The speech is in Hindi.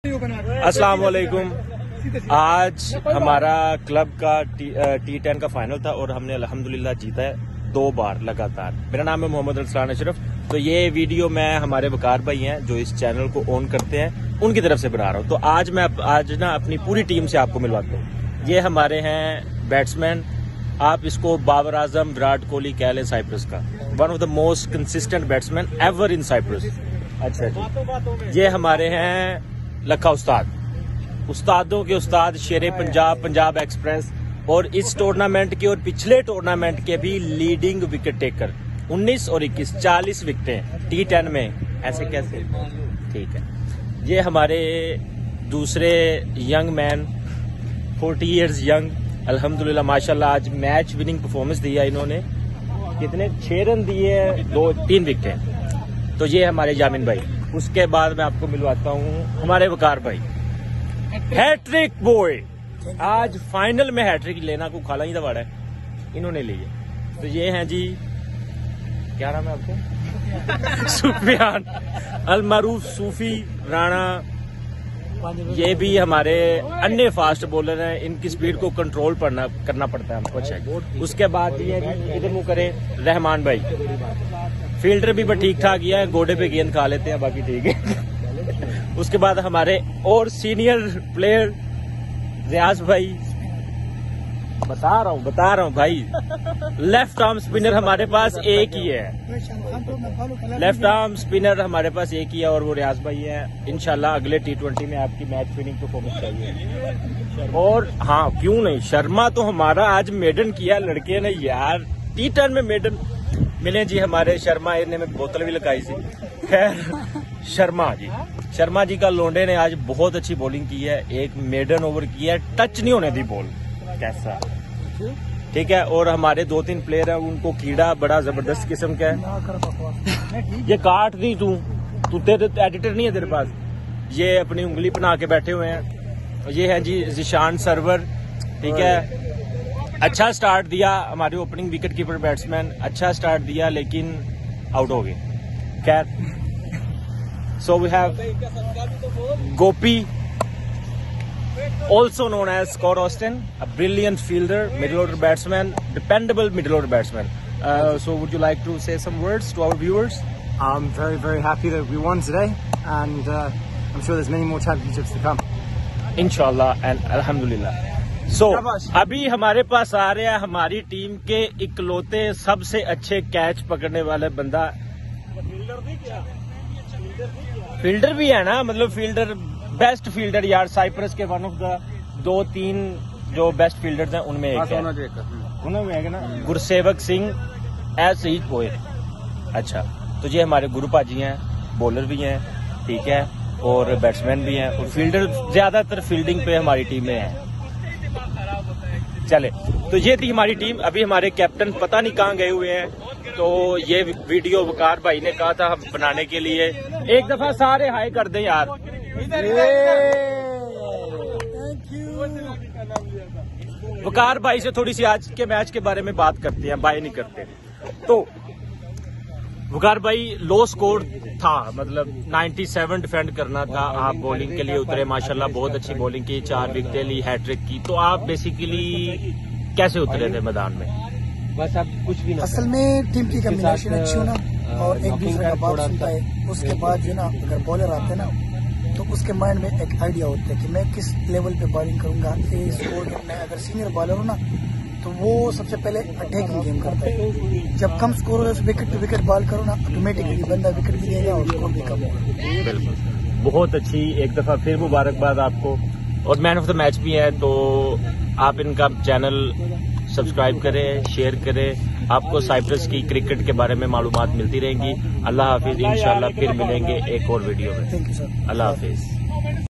अस्सलाम वालेकुम। आज हमारा क्लब का T10 का फाइनल था और हमने अल्हम्दुलिल्लाह जीता है 2 बार लगातार। मेरा नाम है मोहम्मद अरसलान अशरफ। तो ये वीडियो मैं हमारे वकार भाई हैं जो इस चैनल को ओन करते हैं, उनकी तरफ से बना रहा हूँ। तो आज मैं अपनी पूरी टीम से आपको मिलवाता हूँ। ये हमारे हैं बैट्समैन, आप इसको बाबर आजम विराट कोहली कह लें साइप्रस का, one of the most consistent batsman ever in Cyprus. अच्छा जी, ये हमारे हैं लखा उस्तादों के उस्ताद, शेरे पंजाब, पंजाब एक्सप्रेस और इस टूर्नामेंट के और पिछले टूर्नामेंट के भी लीडिंग विकेट टेकर। 19 और 21 40 विकेटें T10 में, ऐसे कैसे? ठीक है। ये हमारे दूसरे यंग मैन, 40 इयर्स यंग, अल्हम्दुलिल्लाह माशाल्लाह आज मैच विनिंग परफॉर्मेंस दिया इन्होंने। कितने 6 रन दिए, 2-3 विकेटें। तो ये हमारे जामिन भाई। उसके बाद मैं आपको मिलवाता हूँ हमारे वकार भाई, हैट्रिक बॉय। आज फाइनल में हैट्रिक लेना को खाला ही दबाड़ा है, इन्होंने ली है। तो ये हैं जी, क्या नाम है आपको? सुफियान अलमारूफ सूफी राणा। ये भी हमारे अन्य फास्ट बॉलर हैं, इनकी स्पीड को कंट्रोल करना पड़ता है हमको। अच्छा, उसके बाद ये इधर मुंह करें रहमान भाई, फील्डर भी ठीक ठाक ही है, गोडे पे गेंद खा लेते हैं, बाकी ठीक है। उसके बाद हमारे और सीनियर प्लेयर रियाज भाई, बता रहा हूँ भाई, लेफ्ट आर्म स्पिनर हमारे पास एक ही है। लेफ्ट आर्म स्पिनर हमारे पास एक ही है और वो रियाज भाई है। इंशाल्लाह अगले T20 में आपकी मैच विनिंग परफॉर्मेंस चाहिए। और हाँ, क्यों नहीं, शर्मा तो हमारा आज मेडन किया लड़के ने यार, T10 में मेडन मिले जी हमारे शर्मा ने में बोतल भी लगाई थी। खैर शर्मा जी का लोंडे ने आज बहुत अच्छी बॉलिंग की है, एक मेडन ओवर की है, टच नहीं होने दी बॉल, कैसा ठीक है। और हमारे 2-3 प्लेयर हैं, उनको कीड़ा बड़ा जबरदस्त किस्म का है। ये काट दी तू तेरे एडिटर नहीं है तेरे पास, ये अपनी उंगली बना के बैठे हुए हैं। ये है जी जिशान सरवर, ठीक है। अच्छा स्टार्ट दिया हमारे ओपनिंग विकेट कीपर बैट्समैन, अच्छा स्टार्ट दिया लेकिन आउट हो गए। खैर, so we have Gopi, also known as Scott Austin, a brilliant fielder, middle order batsman, dependable middle order batsman. So would you like to say some words to our viewers? I'm very, very happy that we won today, and I'm sure there's many more championships to come. Inshallah and Alhamdulillah. So अभी हमारे पास आ रहे हैं हमारी टीम के इकलौते सबसे अच्छे कैच पकड़ने वाले बंदा। फील्डर भी है ना, मतलब फील्डर, बेस्ट फील्डर यार साइप्रस के, वन ऑफ द 2-3 जो बेस्ट फील्डर्स हैं उनमें एक है, उनमें है ना गुरसेवक सिंह एज शहीद पोएट। अच्छा, तो ये हमारे गुरु पाजी हैं, बॉलर भी हैं, ठीक है, और बैट्समैन भी हैं, और फील्डर ज्यादातर फील्डिंग पे हमारी टीम में है। चले, तो ये थी हमारी टीम। अभी हमारे कैप्टन पता नहीं कहाँ गए हुए हैं, तो ये वीडियो वकार भाई ने कहा था हम बनाने के लिए। एक दफा सारे हाई कर दें यार। वकार भाई से थोड़ी सी आज के मैच के बारे में बात करते हैं, बाय नहीं करते। तो वकार भाई, लो स्कोर था, मतलब 97 डिफेंड करना था, आप बॉलिंग के लिए उतरे, माशाल्लाह बहुत अच्छी बॉलिंग की, 4 विकेटें ली, हैट्रिक की। तो आप बेसिकली कैसे उतरे थे मैदान में? बस आप कुछ भी ना, असल में टीम की कम्बिनेशन अच्छी हो ना, और एक दूसरे का बात सुनता है। उसके बाद जो ना, अगर बॉलर आते ना, तो उसके माइंड में एक आइडिया होता है कि मैं किस लेवल पे बॉलिंग करूंगा। स्कोर में अगर सीनियर बॉलर हो ना, तो वो सबसे पहले अटैकिंग गेम करता है। जब कम स्कोर हो तो विकेट टू विकेट बॉल करो ना, ऑटोमेटिकली बंदा विकेट भी देगा और स्कोर भी कम होगा। बिल्कुल, बहुत अच्छी, एक दफा फिर मुबारकबाद आपको, और मैन ऑफ द मैच भी है। तो आप इनका चैनल सब्सक्राइब करें, शेयर करें, आपको साइप्रस की क्रिकेट के बारे में मालूमात मिलती रहेंगी। अल्लाह हाफिज, इंशाल्लाह फिर मिलेंगे एक और वीडियो में। Thank you sir, Allah Hafiz.